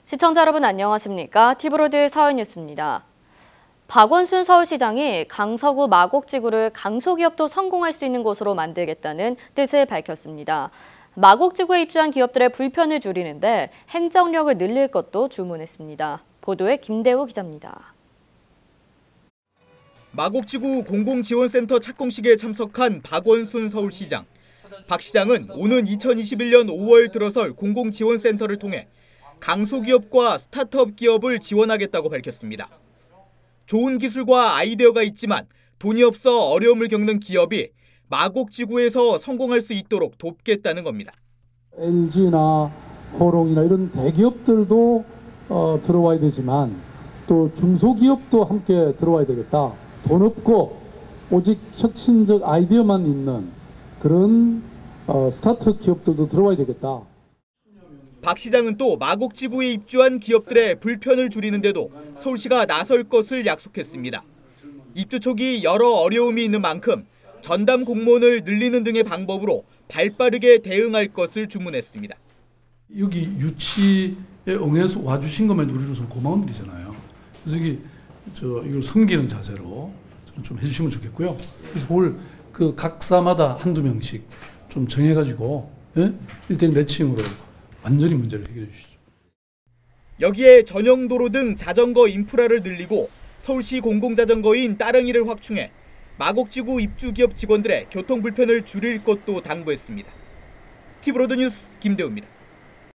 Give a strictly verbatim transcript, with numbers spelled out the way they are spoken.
시청자 여러분 안녕하십니까? 티브로드 사회뉴스입니다. 박원순 서울시장이 강서구 마곡지구를 강소기업도 성공할 수 있는 곳으로 만들겠다는 뜻을 밝혔습니다. 마곡지구에 입주한 기업들의 불편을 줄이는데 행정력을 늘릴 것도 주문했습니다. 보도에 김대우 기자입니다. 마곡지구 공공지원센터 착공식에 참석한 박원순 서울시장. 박 시장은 오는 이천이십일 년 오월 들어설 공공지원센터를 통해 강소기업과 스타트업 기업을 지원하겠다고 밝혔습니다. 좋은 기술과 아이디어가 있지만 돈이 없어 어려움을 겪는 기업이 마곡지구에서 성공할 수 있도록 돕겠다는 겁니다. 엘지나 호롱이나 이런 대기업들도 어, 들어와야 되지만 또 중소기업도 함께 들어와야 되겠다. 돈 없고 오직 혁신적 아이디어만 있는 그런 어, 스타트업 기업들도 들어와야 되겠다. 박 시장은 또 마곡지구에 입주한 기업들의 불편을 줄이는데도 서울시가 나설 것을 약속했습니다. 입주 초기 여러 어려움이 있는 만큼 전담 공무원을 늘리는 등의 방법으로 발빠르게 대응할 것을 주문했습니다. 여기 유치에 응해서 와주신 것만 우리로서는 고마운 일이잖아요. 그래서 여기 저 이걸 섬기는 자세로 좀 해주시면 좋겠고요. 그래서 올 그 각사마다 한두 명씩 좀 정해가지고 예? 일대일 매칭으로 완전히 문제를 해결해 주시죠. 여기에 전용도로 등 자전거 인프라를 늘리고 서울시 공공자전거인 따릉이를 확충해 마곡지구 입주기업 직원들의 교통 불편을 줄일 것도 당부했습니다. 티브로드 뉴스 김대우입니다.